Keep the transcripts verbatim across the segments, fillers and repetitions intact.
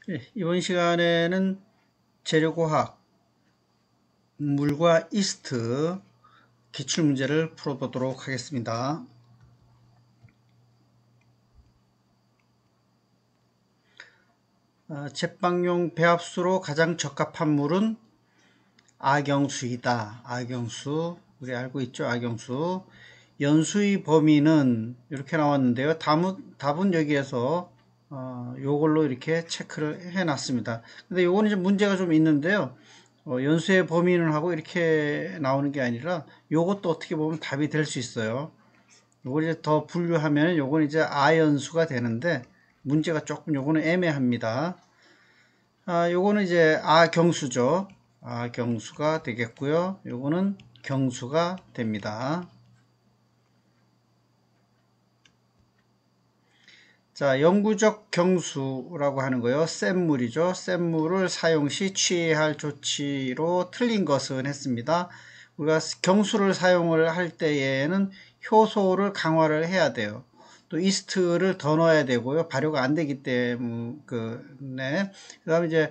예, 이번 시간에는 재료과학, 물과 이스트 기출문제를 풀어보도록 하겠습니다. 어, 제빵용 배합수로 가장 적합한 물은 악영수이다. 악영수, 우리 알고 있죠? 악영수. 연수의 범위는 이렇게 나왔는데요. 답은, 답은 여기에서 어, 요걸로 이렇게 체크를 해놨습니다. 근데 요거는 이제 문제가 좀 있는데요. 어, 연수의 범위는 하고 이렇게 나오는 게 아니라 요것도 어떻게 보면 답이 될 수 있어요. 요걸 이제 더 분류하면 요건 이제 아연수가 되는데 문제가 조금 요거는 애매합니다. 아, 요거는 이제 아경수죠. 아경수가 되겠고요. 요거는 경수가 됩니다. 자, 영구적 경수라고 하는 거요. 센 물이죠. 센 물을 사용 시 취해야 할 조치로 틀린 것은 했습니다. 우리가 경수를 사용을 할 때에는 효소를 강화를 해야 돼요. 또 이스트를 더 넣어야 되고요. 발효가 안 되기 때문에 그 다음에 이제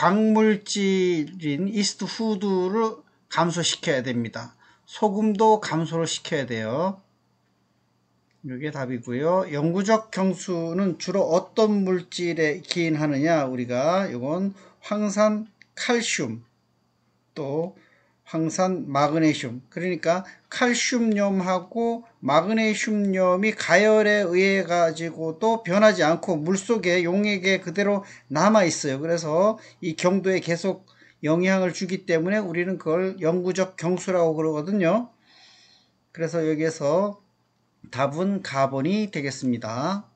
광물질인 이스트 후드를 감소시켜야 됩니다. 소금도 감소를 시켜야 돼요. 이게 답이고요. 영구적 경수는 주로 어떤 물질에 기인하느냐? 우리가 이건 황산 칼슘 또 황산 마그네슘, 그러니까 칼슘염하고 마그네슘염이 가열에 의해 가지고도 변하지 않고 물속에 용액에 그대로 남아 있어요. 그래서 이 경도에 계속 영향을 주기 때문에 우리는 그걸 영구적 경수라고 그러거든요. 그래서 여기에서 답은 가번이 되겠습니다.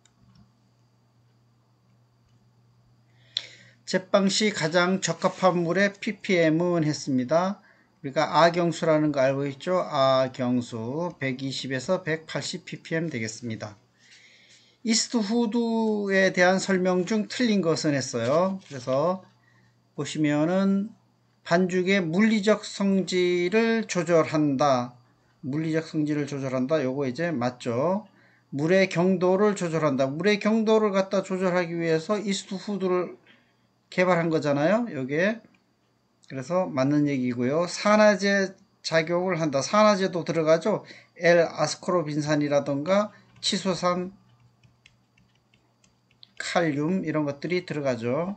제빵 시 가장 적합한 물의 ppm은 했습니다. 우리가 아경수라는 거 알고 있죠? 아경수 백이십에서 백팔십 ppm 되겠습니다. 이스트 후드에 대한 설명 중 틀린 것은 했어요. 그래서 보시면은 반죽의 물리적 성질을 조절한다. 물리적 성질을 조절한다. 요거 이제 맞죠? 물의 경도를 조절한다. 물의 경도를 갖다 조절하기 위해서 이스트 후드를 개발한 거잖아요. 요게. 그래서 맞는 얘기고요. 산화제 작용을 한다. 산화제도 들어가죠. L-아스코르빈산이라던가 치소산, 칼륨 이런 것들이 들어가죠.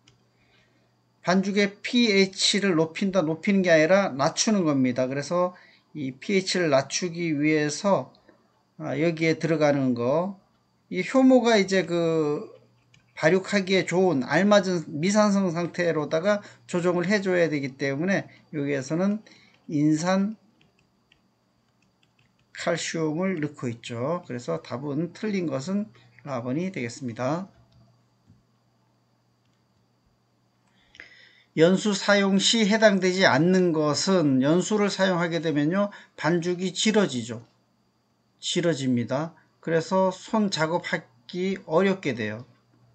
반죽의 pH를 높인다, 높이는 게 아니라 낮추는 겁니다. 그래서 이 pH를 낮추기 위해서 여기에 들어가는 거, 이 효모가 이제 그 발육하기에 좋은 알맞은 미산성 상태로다가 조정을 해줘야 되기 때문에 여기에서는 인산 칼슘을 넣고 있죠. 그래서 답은 틀린 것은 사 번이 되겠습니다. 연수 사용 시 해당되지 않는 것은, 연수를 사용하게 되면요 반죽이 질어지죠. 질어집니다. 그래서 손 작업하기 어렵게 돼요.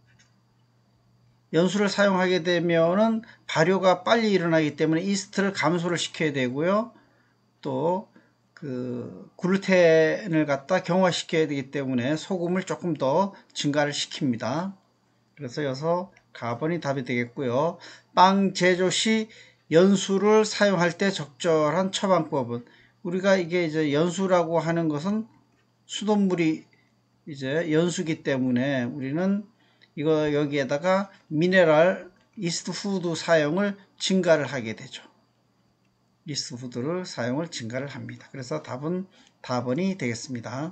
연수를 사용하게 되면은 발효가 빨리 일어나기 때문에 이스트를 감소를 시켜야 되고요. 또 그 글루텐을 갖다 경화시켜야 되기 때문에 소금을 조금 더 증가를 시킵니다. 그래서 여기서 가번이 답이 되겠고요. 빵 제조 시 연수를 사용할 때 적절한 처방법은, 우리가 이게 이제 연수라고 하는 것은 수돗물이 이제 연수기 때문에 우리는 이거 여기에다가 미네랄 이스트 후드 사용을 증가를 하게 되죠. 이스트 후드를 사용을 증가를 합니다. 그래서 답은 답번이 되겠습니다.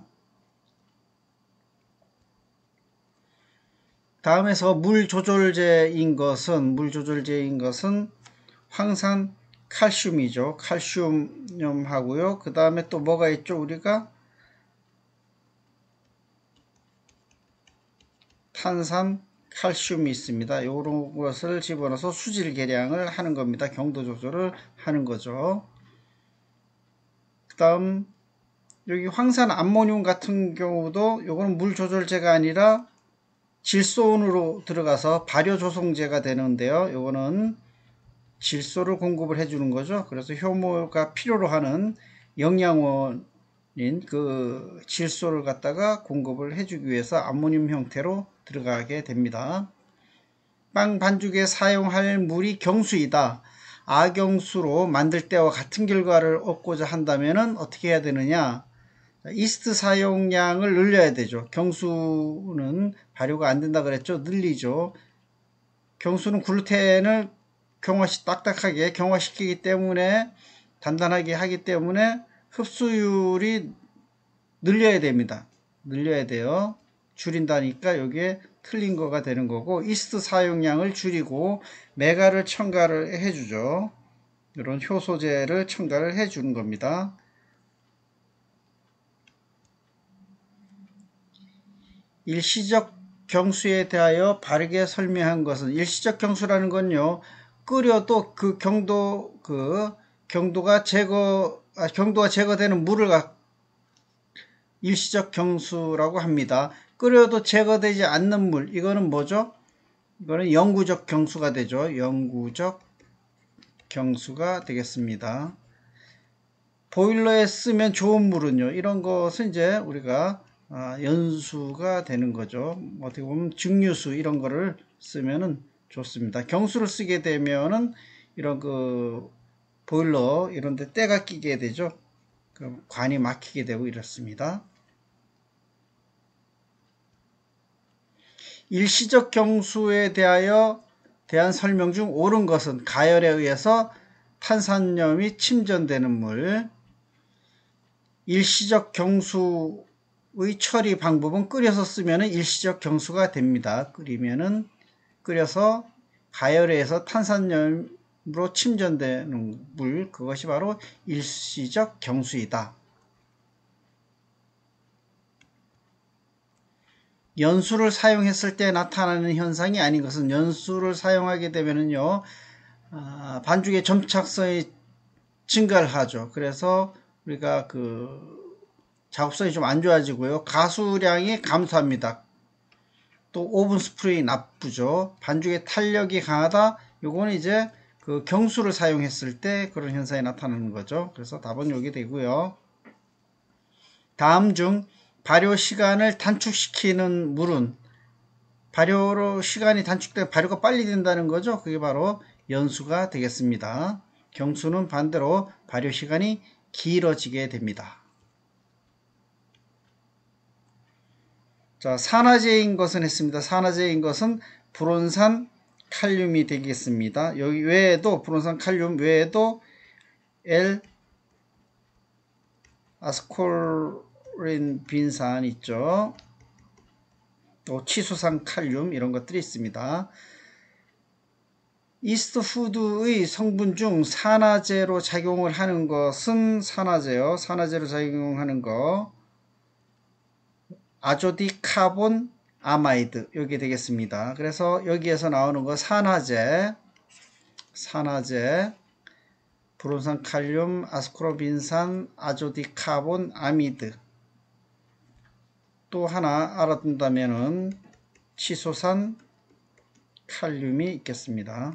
다음에서 물 조절제인 것은, 물 조절제인 것은 황산 칼슘이죠. 칼슘염하고요. 그 다음에 또 뭐가 있죠? 우리가 탄산 칼슘이 있습니다. 이런 것을 집어넣어서 수질 계량을 하는 겁니다. 경도 조절을 하는 거죠. 그 다음 여기 황산 암모늄 같은 경우도 요거는 물 조절제가 아니라 질소온으로 들어가서 발효 조성제가 되는데요. 요거는 질소를 공급을 해주는 거죠. 그래서 효모가 필요로 하는 영양원인 그 질소를 갖다가 공급을 해주기 위해서 암모늄 형태로 들어가게 됩니다. 빵 반죽에 사용할 물이 경수이다. 아경수로 만들 때와 같은 결과를 얻고자 한다면 어떻게 해야 되느냐? 이스트 사용량을 늘려야 되죠. 경수는 발효가 안 된다 그랬죠. 늘리죠. 경수는 글루텐을 경화시 딱딱하게 경화시키기 때문에 단단하게 하기 때문에 흡수율이 늘려야 됩니다. 늘려야 돼요. 줄인다니까 여기에 틀린 거가 되는 거고, 이스트 사용량을 줄이고 메가를 첨가를 해주죠. 이런 효소제를 첨가를 해주는 겁니다. 일시적 경수에 대하여 바르게 설명한 것은, 일시적 경수라는 건요, 끓여도 그 경도 그 경도가 제거 아, 경도가 제거되는 물을 일시적 경수라고 합니다. 끓여도 제거되지 않는 물, 이거는 뭐죠? 이거는 영구적 경수가 되죠. 영구적 경수가 되겠습니다. 보일러에 쓰면 좋은 물은요, 이런 것은 이제 우리가 아, 연수가 되는 거죠. 어떻게 보면 증류수 이런 거를 쓰면은 좋습니다. 경수를 쓰게 되면은 이런 그 보일러 이런 데 때가 끼게 되죠. 그 관이 막히게 되고 이렇습니다. 일시적 경수에 대하여 대한 설명 중 옳은 것은, 가열에 의해서 탄산염이 침전되는 물. 일시적 경수의 처리 방법은 끓여서 쓰면 일시적 경수가 됩니다. 끓이면은 끓여서 가열에 의해서 탄산염으로 침전되는 물, 그것이 바로 일시적 경수이다. 연수를 사용했을 때 나타나는 현상이 아닌 것은, 연수를 사용하게 되면은요, 아, 반죽의 점착성이 증가를 하죠. 그래서 우리가 그 작업성이 좀 안 좋아지고요, 가수량이 감소합니다. 또 오븐 스프레이 나쁘죠. 반죽의 탄력이 강하다. 요거는 이제 그 경수를 사용했을 때 그런 현상이 나타나는 거죠. 그래서 답은 여기 되고요. 다음 중 발효 시간을 단축시키는 물은, 발효로 시간이 단축되고 발효가 빨리 된다는 거죠. 그게 바로 연수가 되겠습니다. 경수는 반대로 발효 시간이 길어지게 됩니다. 자, 산화제인 것은 했습니다. 산화제인 것은 브론산 칼륨이 되겠습니다. 여기 외에도 브론산 칼륨 외에도 L 아스코린 빈산 있죠. 또 치수산 칼륨 이런 것들이 있습니다. 이스트푸드의 성분 중 산화제로 작용을 하는 것은, 산화제요. 산화제로 작용하는 거 아조디카본 아마이드 여기 되겠습니다. 그래서 여기에서 나오는 거 산화제, 산화제, 브론산 칼륨, 아스코르빈산, 아조디카본 아미드. 또 하나 알아둔다면은 치소산 칼륨이 있겠습니다.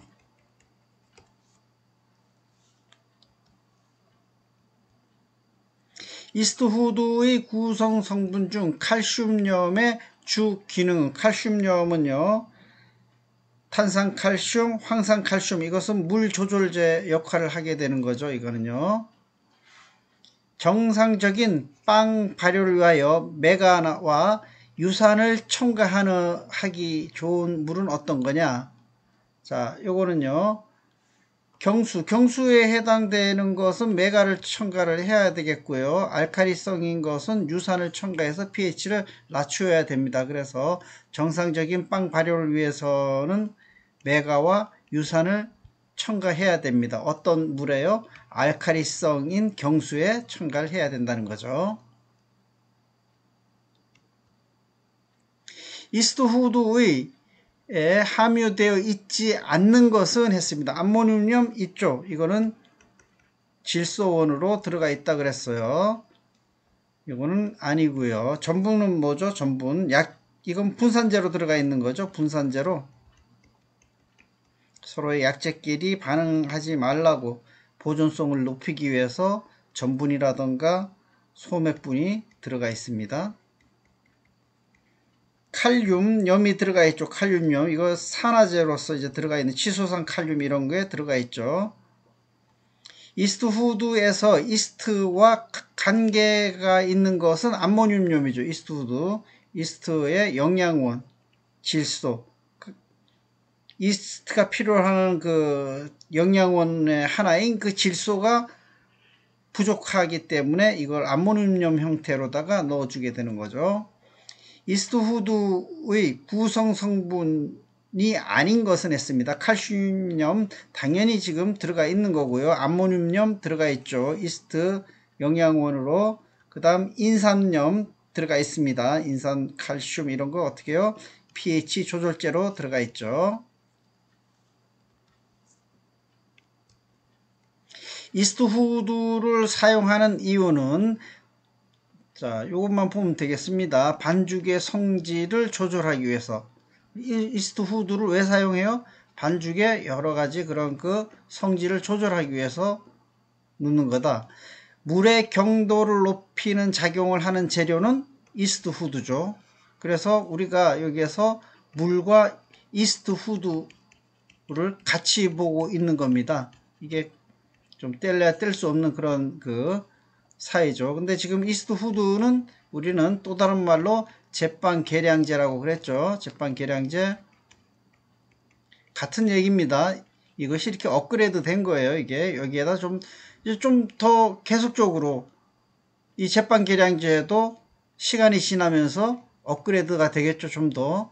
이스트푸드의 구성 성분 중 칼슘염의 주 기능, 칼슘염은요, 탄산칼슘, 황산칼슘, 이것은 물 조절제 역할을 하게 되는 거죠. 이거는요, 정상적인 빵 발효를 위하여 메가와 유산을 첨가하기 좋은 물은 어떤 거냐? 자, 요거는요, 경수, 경수에 해당되는 것은 메가를 첨가를 해야 되겠고요. 알카리성인 것은 유산을 첨가해서 pH를 낮춰야 됩니다. 그래서 정상적인 빵 발효를 위해서는 메가와 유산을 첨가해야 됩니다. 어떤 물에요? 알카리성인 경수에 첨가를 해야 된다는 거죠. 이스트푸드의 에 함유되어 있지 않는 것은 했습니다. 암모늄 있죠. 이거는 질소원으로 들어가 있다 그랬어요. 이거는 아니고요. 전분은 뭐죠? 전분. 약, 이건 분산제로 들어가 있는 거죠. 분산제로. 서로의 약제끼리 반응하지 말라고 보존성을 높이기 위해서 전분이라던가 소맥분이 들어가 있습니다. 칼륨, 염이 들어가 있죠. 칼륨염. 이거 산화제로서 이제 들어가 있는 치소산 칼륨 이런 거에 들어가 있죠. 이스트후드에서 이스트와 관계가 있는 것은 암모늄염이죠. 이스트후드. 이스트의 영양원, 질소. 이스트가 필요한 그 영양원의 하나인 그 질소가 부족하기 때문에 이걸 암모늄염 형태로다가 넣어주게 되는 거죠. 이스트후드의 구성 성분이 아닌 것은 했습니다. 칼슘염 당연히 지금 들어가 있는 거고요. 암모늄염 들어가 있죠. 이스트 영양원으로. 그 다음 인산염 들어가 있습니다. 인산, 칼슘 이런 거 어떻게 해요? pH 조절제로 들어가 있죠. 이스트후드를 사용하는 이유는 자, 요것만 보면 되겠습니다. 반죽의 성질을 조절하기 위해서. 이스트후드를 왜 사용해요? 반죽의 여러 가지 그런 그 성질을 조절하기 위해서 넣는 거다. 물의 경도를 높이는 작용을 하는 재료는 이스트후드죠. 그래서 우리가 여기에서 물과 이스트후드를 같이 보고 있는 겁니다. 이게 좀 뗄래야 뗄 수 없는 그런 그 사이죠. 근데 지금 이스트후드는 우리는 또 다른 말로 제빵 계량제라고 그랬죠. 제빵 계량제 같은 얘기입니다. 이것이 이렇게 업그레이드 된 거예요. 이게 여기에다 좀 좀 더 계속적으로 이 제빵 계량제도 시간이 지나면서 업그레이드가 되겠죠. 좀 더.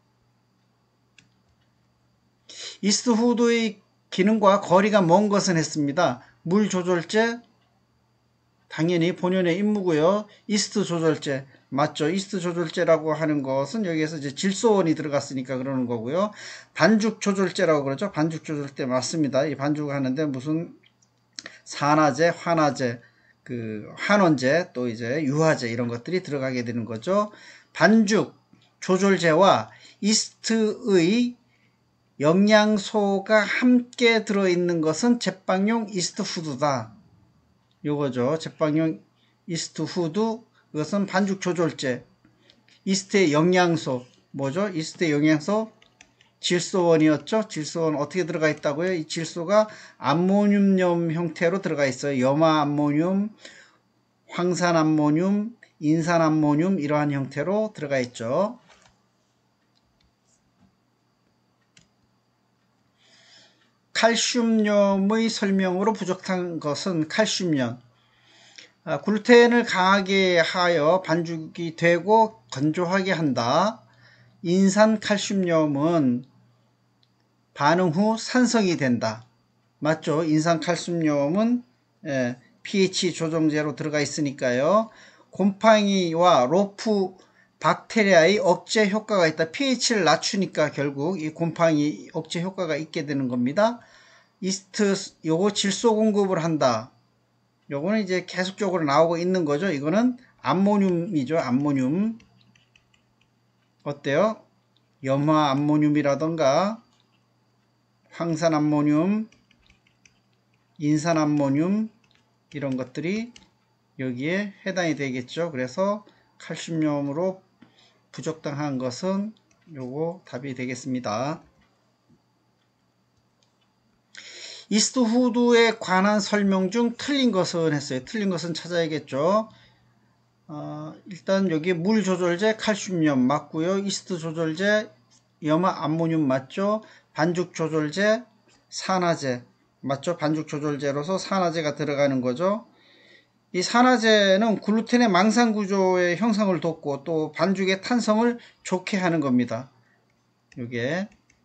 이스트후드의 기능과 거리가 먼 것은 했습니다. 물 조절제 당연히 본연의 임무고요. 이스트 조절제 맞죠? 이스트 조절제라고 하는 것은 여기에서 이제 질소원이 들어갔으니까 그러는 거고요. 반죽 조절제라고 그러죠. 반죽 조절제 맞습니다. 이 반죽을 하는데 무슨 산화제, 환화제, 그 환원제, 또 이제 유화제 이런 것들이 들어가게 되는 거죠. 반죽 조절제와 이스트의 영양소가 함께 들어있는 것은 제빵용 이스트후드다. 요거죠. 제빵용 이스트후드. 이것은 반죽 조절제. 이스트의 영양소. 뭐죠? 이스트의 영양소 질소원이었죠. 질소원 어떻게 들어가 있다고요? 이 질소가 암모늄염 형태로 들어가 있어요. 염화암모늄, 황산암모늄, 인산암모늄 이러한 형태로 들어가 있죠. 칼슘염의 설명으로 부족한 것은 칼슘염. 아, 글루텐을 강하게 하여 반죽이 되고 건조하게 한다. 인산칼슘염은 반응 후 산성이 된다. 맞죠? 인산칼슘염은 예, pH 조정제로 들어가 있으니까요. 곰팡이와 로프 박테리아의 억제 효과가 있다. pH를 낮추니까 결국 이 곰팡이 억제 효과가 있게 되는 겁니다. 이스트 요거 질소 공급을 한다. 요거는 이제 계속적으로 나오고 있는 거죠. 이거는 암모늄이죠. 암모늄. 어때요? 염화 암모늄이라던가 황산 암모늄, 인산 암모늄 이런 것들이 여기에 해당이 되겠죠. 그래서 칼슘염으로 부족당한 것은 요거 답이 되겠습니다. 이스트후드에 관한 설명 중 틀린 것은 했어요. 틀린 것은 찾아야겠죠. 어, 일단 여기 물 조절제 칼슘염 맞고요. 이스트 조절제 염화 암모늄 맞죠. 반죽 조절제 산화제 맞죠. 반죽 조절제로서 산화제가 들어가는 거죠. 이 산화제는 글루텐의 망상 구조의 형성을 돕고 또 반죽의 탄성을 좋게 하는 겁니다. 이게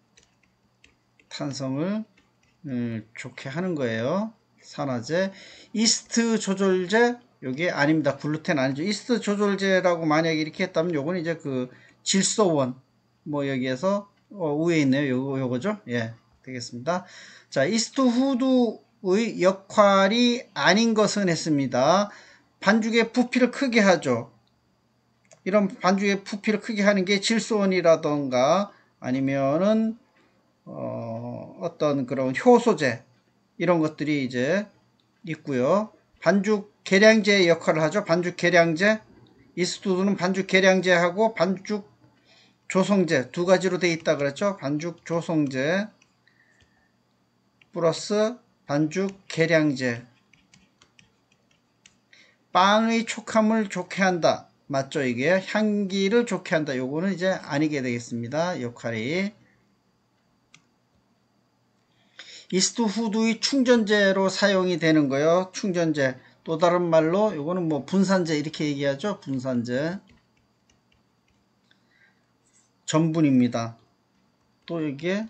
탄성을 음, 좋게 하는 거예요. 산화제. 이스트 조절제 요게 아닙니다. 글루텐 아니죠. 이스트 조절제라고 만약에 이렇게 했다면 요건 이제 그 질소원 뭐 여기에서 어, 위에 있네요. 요거 요거죠. 예, 되겠습니다. 자, 이스트후드의 역할이 아닌 것은 했습니다. 반죽의 부피를 크게 하죠. 이런 반죽의 부피를 크게 하는 게 질소원이라던가 아니면은 어, 어떤 그런 효소제 이런 것들이 이제 있고요. 반죽 계량제 역할을 하죠. 반죽 계량제. 이스트후드는 반죽 계량제하고 반죽 조성제 두 가지로 되어 있다 그랬죠. 반죽 조성제 플러스 반죽 계량제. 빵의 촉감을 좋게 한다. 맞죠? 이게 향기를 좋게 한다. 요거는 이제 아니게 되겠습니다. 역할이. 이스트 후드의 충전재로 사용이 되는 거예요. 충전재. 또 다른 말로 요거는 뭐 분산제 이렇게 얘기하죠. 분산제. 전분입니다. 또 이게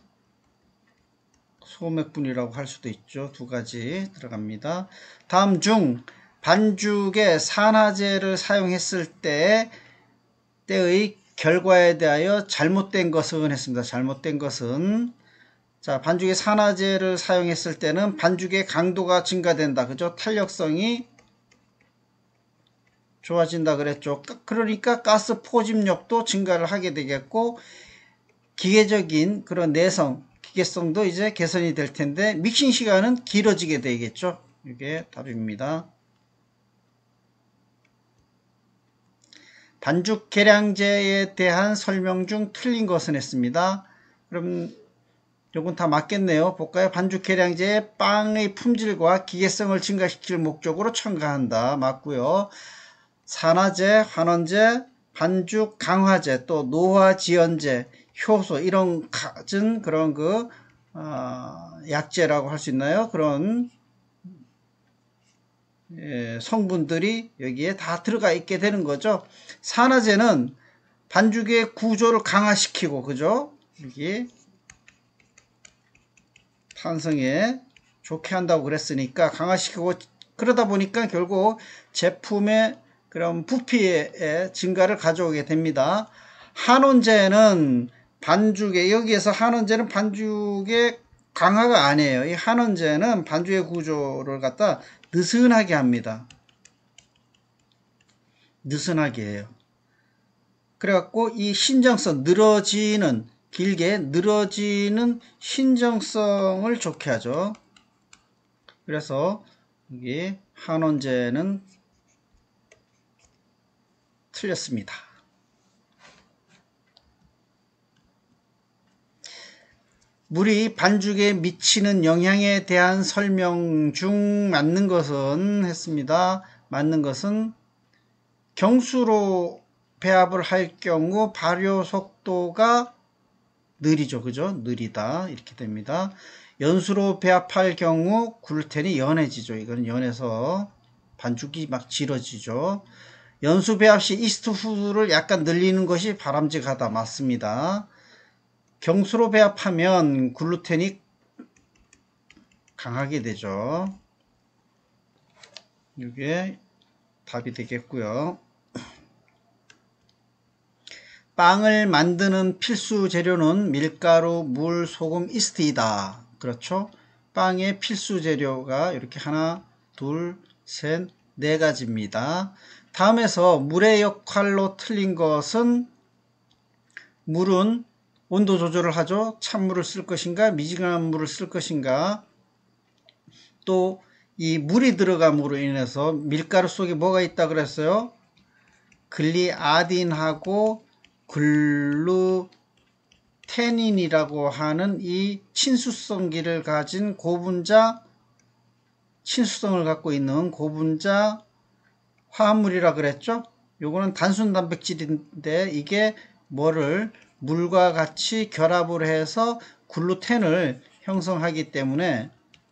소맥분이라고 할 수도 있죠. 두 가지 들어갑니다. 다음 중 반죽에 산화제를 사용했을 때 때의 결과에 대하여 잘못된 것은 했습니다. 잘못된 것은 자 반죽에 산화제를 사용했을 때는 반죽의 강도가 증가된다. 그죠? 탄력성이 좋아진다 그랬죠. 그러니까 가스 포집력도 증가를 하게 되겠고 기계적인 그런 내성, 기계성도 이제 개선이 될 텐데 믹싱 시간은 길어지게 되겠죠. 이게 답입니다. 반죽 계량제에 대한 설명 중 틀린 것은 했습니다. 그럼 요건 다 맞겠네요. 볼까요? 반죽 계량제에 빵의 품질과 기계성을 증가시킬 목적으로 첨가한다. 맞고요. 산화제, 환원제, 반죽 강화제, 또 노화지연제, 효소 이런 갖은 그런 그 어, 약제라고 할 수 있나요? 그런 예, 성분들이 여기에 다 들어가 있게 되는 거죠. 산화제는 반죽의 구조를 강화시키고 그죠? 여기 탄성에 좋게 한다고 그랬으니까 강화시키고 그러다 보니까 결국 제품의 그런 부피의 증가를 가져오게 됩니다. 한원제는 반죽에 여기에서 한원제는 반죽의 강화가 아니에요. 이 한원제는 반죽의 구조를 갖다 느슨하게 합니다. 느슨하게 해요. 그래갖고 이 신정성 늘어지는 길게 늘어지는 신정성을 좋게 하죠. 그래서 여기 한원제는 틀렸습니다. 물이 반죽에 미치는 영향에 대한 설명 중 맞는 것은 했습니다. 맞는 것은 경수로 배합을 할 경우 발효 속도가 느리죠. 그죠? 느리다. 이렇게 됩니다. 연수로 배합할 경우 글루텐이 연해지죠. 이건 연해서 반죽이 막 질어지죠. 연수 배합 시 이스트 후드를 약간 늘리는 것이 바람직하다. 맞습니다. 경수로 배합하면 글루텐이 강하게 되죠. 이게 답이 되겠고요. 빵을 만드는 필수 재료는 밀가루, 물, 소금, 이스트이다. 그렇죠? 빵의 필수 재료가 이렇게 하나, 둘, 셋, 네 가지입니다. 다음에서 물의 역할로 틀린 것은 물은 온도 조절을 하죠. 찬물을 쓸 것인가 미지근한 물을 쓸 것인가. 또 이 물이 들어감으로 인해서 밀가루 속에 뭐가 있다 그랬어요? 글리아딘하고 글루테닌이라고 하는 이 친수성기를 가진 고분자 친수성을 갖고 있는 고분자 화합물이라 그랬죠. 요거는 단순 단백질인데 이게 뭐를 물과 같이 결합을 해서 글루텐을 형성하기 때문에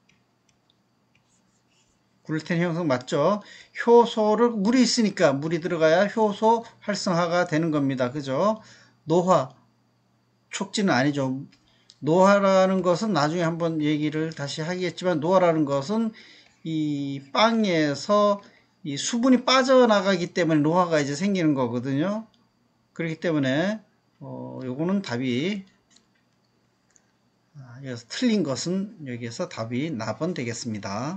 글루텐 형성 맞죠? 효소를 물이 있으니까 물이 들어가야 효소 활성화가 되는 겁니다. 그죠? 노화 촉진은 아니죠. 노화라는 것은 나중에 한번 얘기를 다시 하겠지만 노화라는 것은 이 빵에서 이 수분이 빠져나가기 때문에 노화가 이제 생기는 거거든요. 그렇기 때문에 어, 요거는 답이 아, 여기서 틀린 것은 여기에서 답이 사 번 되겠습니다.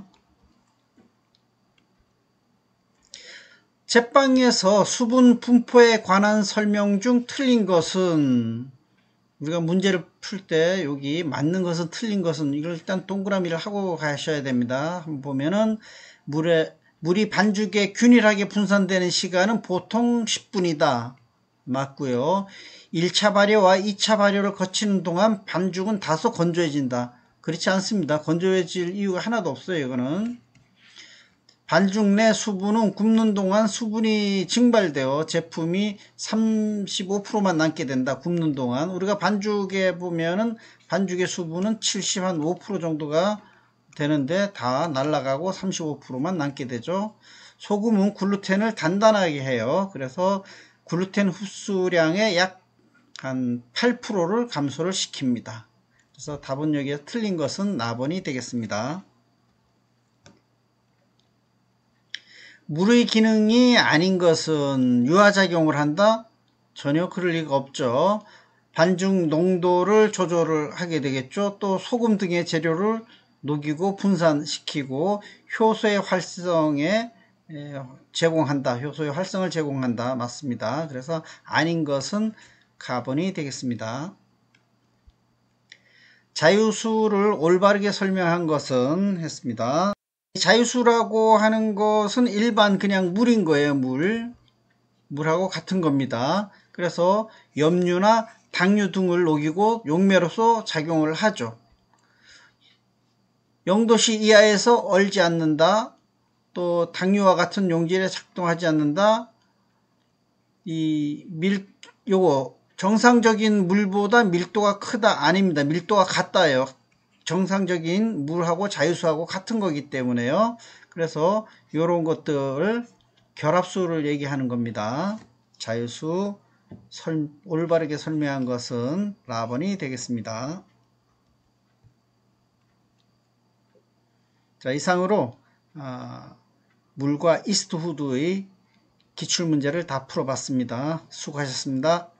제빵에서 수분 분포에 관한 설명 중 틀린 것은 우리가 문제를 풀 때 여기 맞는 것은 틀린 것은 이걸 일단 동그라미를 하고 가셔야 됩니다. 한번 보면은 물에 물이 반죽에 균일하게 분산되는 시간은 보통 십 분이다. 맞고요. 일 차 발효와 이 차 발효를 거치는 동안 반죽은 다소 건조해진다. 그렇지 않습니다. 건조해질 이유가 하나도 없어요. 이거는 반죽 내 수분은 굽는 동안 수분이 증발되어 제품이 삼십오 퍼센트만 남게 된다. 굽는 동안 우리가 반죽에 보면은 반죽의 수분은 칠십오 퍼센트 정도가 되는데 다 날아가고 삼십오 퍼센트만 남게 되죠. 소금은 글루텐을 단단하게 해요. 그래서 글루텐 흡수량의 약 한 팔 퍼센트를 감소를 시킵니다. 그래서 답은 여기에 틀린 것은 사 번이 되겠습니다. 물의 기능이 아닌 것은 유화작용을 한다? 전혀 그럴 리가 없죠. 반죽 농도를 조절을 하게 되겠죠. 또 소금 등의 재료를 녹이고 분산시키고 효소의 활성에 제공한다. 효소의 활성을 제공한다. 맞습니다. 그래서 아닌 것은 가번이 되겠습니다. 자유수를 올바르게 설명한 것은 했습니다. 자유수라고 하는 것은 일반 그냥 물인 거예요. 물. 물하고 같은 겁니다. 그래서 염류나 당류 등을 녹이고 용매로서 작용을 하죠. 영 도씨 이하에서 얼지 않는다. 또 당류와 같은 용질에 작동하지 않는다. 이 밀, 요거 정상적인 물보다 밀도가 크다. 아닙니다. 밀도가 같다요. 정상적인 물하고 자유수하고 같은 거기 때문에요. 그래서 이런 것들 결합수를 얘기하는 겁니다. 자유수 설, 올바르게 설명한 것은 사 번이 되겠습니다. 자, 이상으로 아, 물과 이스트후드의 기출문제를 다 풀어봤습니다. 수고하셨습니다.